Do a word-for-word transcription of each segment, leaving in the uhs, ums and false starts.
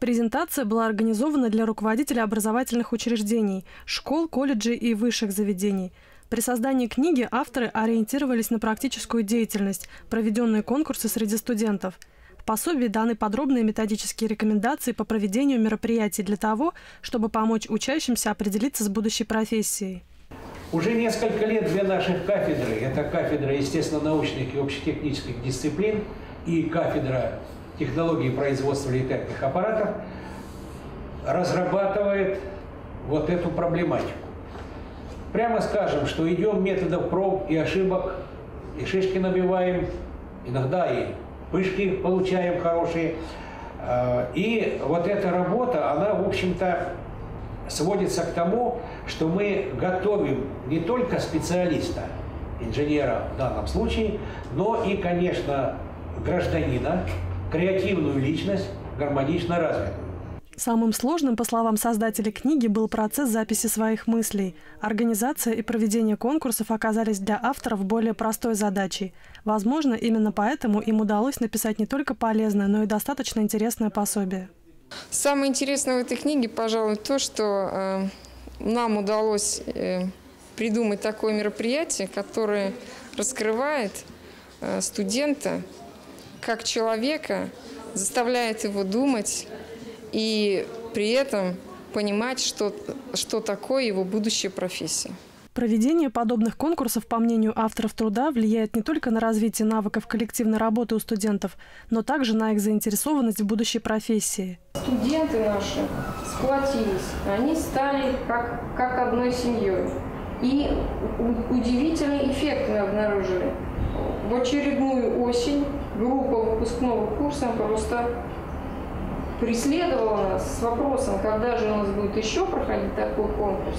Презентация была организована для руководителей образовательных учреждений, школ, колледжей и высших заведений. При создании книги авторы ориентировались на практическую деятельность, проведенные конкурсы среди студентов. В пособии даны подробные методические рекомендации по проведению мероприятий для того, чтобы помочь учащимся определиться с будущей профессией. Уже несколько лет две наших кафедры, это кафедра естественно-научных и общетехнических дисциплин и кафедра технологии производства летательных аппаратов, разрабатывает вот эту проблематику. Прямо скажем, что идем методом проб и ошибок, и шишки набиваем, иногда и пышки получаем хорошие. И вот эта работа, она, в общем-то, сводится к тому, что мы готовим не только специалиста, инженера в данном случае, но и, конечно, гражданина, креативную личность, гармонично развитую. Самым сложным, по словам создателей книги, был процесс записи своих мыслей. Организация и проведение конкурсов оказались для авторов более простой задачей. Возможно, именно поэтому им удалось написать не только полезное, но и достаточно интересное пособие. Самое интересное в этой книге, пожалуй, то, что э, нам удалось э, придумать такое мероприятие, которое раскрывает э, студента как человека, заставляет его думать и при этом понимать, что, что такое его будущая профессия. Проведение подобных конкурсов, по мнению авторов труда, влияет не только на развитие навыков коллективной работы у студентов, но также на их заинтересованность в будущей профессии. Студенты наши сплотились, они стали как, как одной семьей. И удивительный эффект мы обнаружили. В очередную осень группа выпускного курса просто преследовала нас с вопросом, когда же у нас будет еще проходить такой конкурс,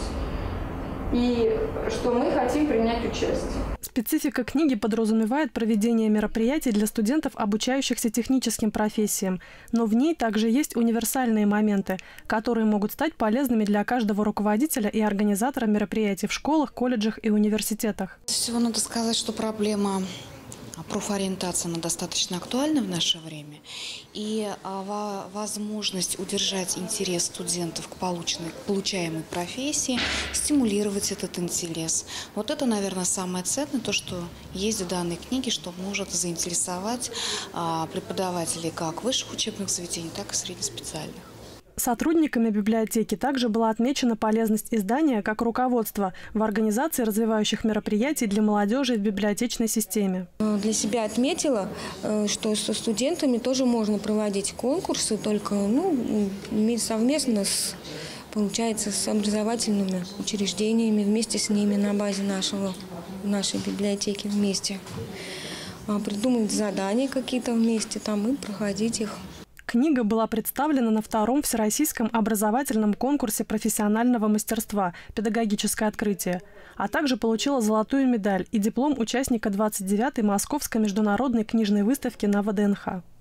и что мы хотим принять участие. Специфика книги подразумевает проведение мероприятий для студентов, обучающихся техническим профессиям, но в ней также есть универсальные моменты, которые могут стать полезными для каждого руководителя и организатора мероприятий в школах, колледжах и университетах. Всего надо сказать, что проблема профориентация, она достаточно актуальна в наше время, и а, возможность удержать интерес студентов к, полученной, к получаемой профессии, стимулировать этот интерес. Вот это, наверное, самое ценное, то, что есть в данной книге, что может заинтересовать а, преподавателей как высших учебных заведений, так и среднеспециальных. Сотрудниками библиотеки также была отмечена полезность издания как руководства в организации развивающих мероприятий для молодежи в библиотечной системе. Для себя отметила, что со студентами тоже можно проводить конкурсы, только ну, совместно с, получается, с образовательными учреждениями, вместе с ними на базе нашего, нашей библиотеки вместе. Придумать задания какие-то вместе там и проходить их. Книга была представлена на втором всероссийском образовательном конкурсе профессионального мастерства «Педагогическое открытие», а также получила золотую медаль и диплом участника двадцать девятой Московской международной книжной выставки на вэ дэ эн ха.